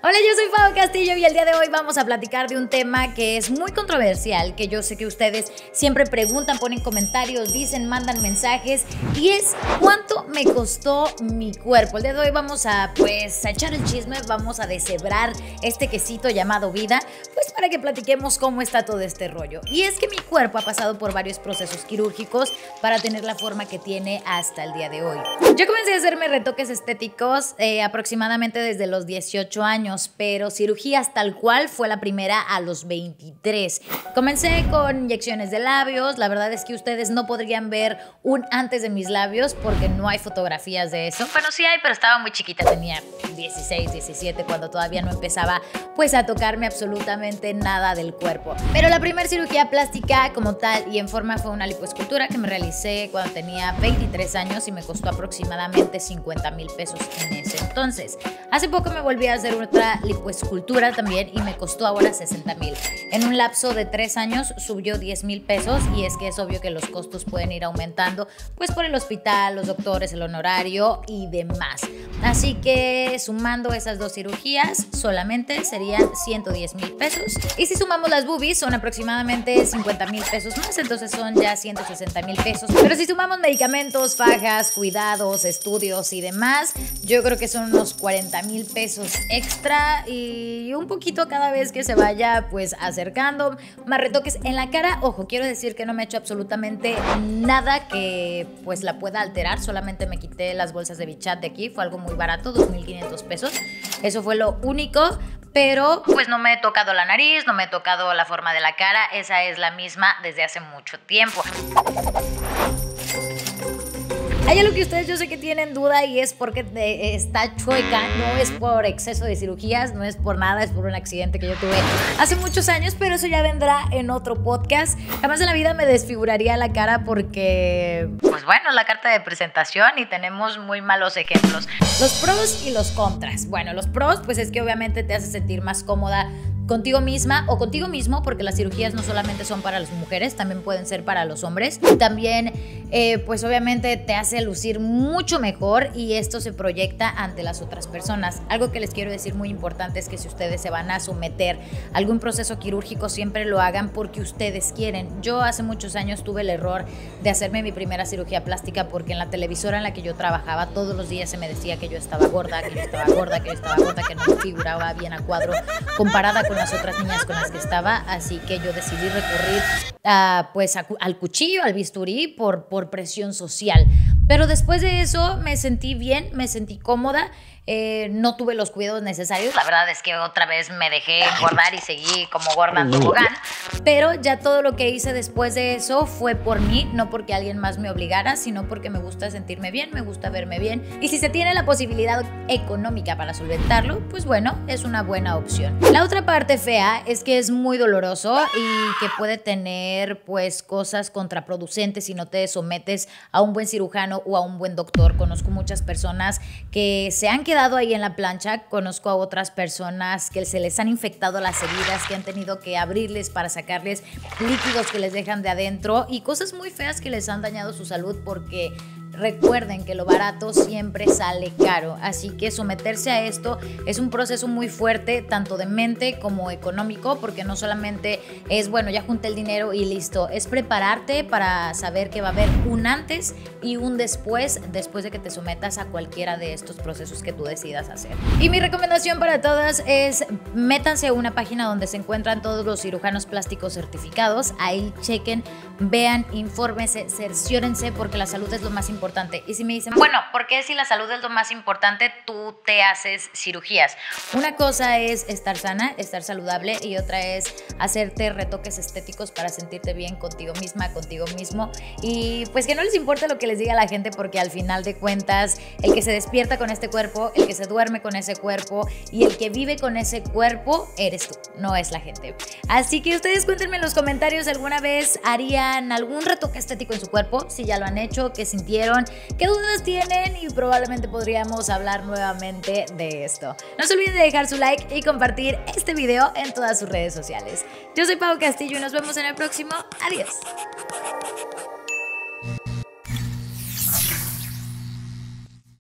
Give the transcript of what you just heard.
Hola, yo soy Pau Castillo y el día de hoy vamos a platicar de un tema que es muy controversial, que yo sé que ustedes siempre preguntan, ponen comentarios, dicen, mandan mensajes, y es ¿cuánto me costó mi cuerpo? El día de hoy vamos a echar el chisme, vamos a deshebrar este quesito llamado vida, pues para que platiquemos cómo está todo este rollo. Y es que mi cuerpo ha pasado por varios procesos quirúrgicos para tener la forma que tiene hasta el día de hoy. Yo comencé a hacerme retoques estéticos aproximadamente desde los 18 años, pero cirugías tal cual fue la primera a los 23. Comencé con inyecciones de labios. La verdad es que ustedes no podrían ver un antes de mis labios porque no hay fotografías de eso. Bueno, sí hay, pero estaba muy chiquita, tenía 16, 17 cuando todavía no empezaba a tocarme absolutamente nada del cuerpo. Pero la primera cirugía plástica como tal y en forma fue una lipoescultura que me realicé cuando tenía 23 años y me costó aproximadamente 50,000 pesos en ese entonces. Hace poco me volví a hacer otra lipoescultura también y me costó ahora 60,000. En un lapso de 3 años subió 10,000 pesos y es que es obvio que los costos pueden ir aumentando pues por el hospital, los doctores, el honorario y demás. Así que sumando esas dos cirugías solamente serían 110,000 pesos. Y si sumamos las boobies son aproximadamente 50,000 pesos más, entonces son ya 160,000 pesos. Pero si sumamos medicamentos, fajas, cuidados, estudios y demás, yo creo que son unos 40,000 pesos extra y un poquito cada vez que se vaya pues acercando. Más retoques en la cara. Ojo, quiero decir que no me he hecho absolutamente nada que pues la pueda alterar, solamente me quité las bolsas de Bichat de aquí, fue algo muy barato, 2,500 pesos. Eso fue lo único. Pero pues no me he tocado la nariz, no me he tocado la forma de la cara, esa es la misma desde hace mucho tiempo. Hay algo que ustedes yo sé que tienen duda y es porque está chueca, no es por exceso de cirugías, no es por nada, es por un accidente que yo tuve hace muchos años, pero eso ya vendrá en otro podcast. Jamás en la vida me desfiguraría la cara porque, pues bueno, la carta de presentación y tenemos muy malos ejemplos. Los pros y los contras. Bueno, los pros pues es que obviamente te hace sentir más cómoda contigo misma o contigo mismo, porque las cirugías no solamente son para las mujeres, también pueden ser para los hombres. También pues obviamente te hace lucir mucho mejor y esto se proyecta ante las otras personas. Algo que les quiero decir muy importante es que si ustedes se van a someter a algún proceso quirúrgico, siempre lo hagan porque ustedes quieren. Yo hace muchos años tuve el error de hacerme mi primera cirugía plástica porque en la televisora en la que yo trabajaba todos los días se me decía que yo estaba gorda, que yo estaba gorda, que yo estaba gorda, que no me figuraba bien a cuadro comparada con las otras niñas con las que estaba, así que yo decidí recurrir al cuchillo, al bisturí por presión social. Pero después de eso me sentí bien, me sentí cómoda. No tuve los cuidados necesarios. La verdad es que otra vez me dejé engordar y seguí como gorda en tobogán. Pero ya todo lo que hice después de eso fue por mí, no porque alguien más me obligara, sino porque me gusta sentirme bien, me gusta verme bien. Y si se tiene la posibilidad económica para solventarlo, pues bueno, es una buena opción. La otra parte fea es que es muy doloroso y que puede tener pues cosas contraproducentes si no te sometes a un buen cirujano o a un buen doctor. Conozco muchas personas que se han quedado ahí en la plancha, conozco a otras personas que se les han infectado las heridas, que han tenido que abrirles para sacarles líquidos que les dejan de adentro y cosas muy feas que les han dañado su salud porque recuerden que lo barato siempre sale caro, así que someterse a esto es un proceso muy fuerte, tanto de mente como económico, porque no solamente es, bueno, ya junté el dinero y listo, es prepararte para saber que va a haber un antes y un después de que te sometas a cualquiera de estos procesos que tú decidas hacer. Y mi recomendación para todas es métanse a una página donde se encuentran todos los cirujanos plásticos certificados, ahí chequen, vean, infórmense, cerciórense porque la salud es lo más importante. Y si me dicen, bueno, ¿por qué si la salud es lo más importante tú te haces cirugías? Una cosa es estar sana, estar saludable y otra es hacerte retoques estéticos para sentirte bien contigo misma, contigo mismo y pues que no les importe lo que les diga la gente porque al final de cuentas el que se despierta con este cuerpo, el que se duerme con ese cuerpo y el que vive con ese cuerpo eres tú, no es la gente. Así que ustedes cuéntenme en los comentarios, ¿alguna vez harían algún retoque estético en su cuerpo? Si ya lo han hecho, ¿qué sintieron? ¿Qué dudas tienen? Y probablemente podríamos hablar nuevamente de esto. No se olviden de dejar su like y compartir este video en todas sus redes sociales. Yo soy Pau Castillo y nos vemos en el próximo. Adiós.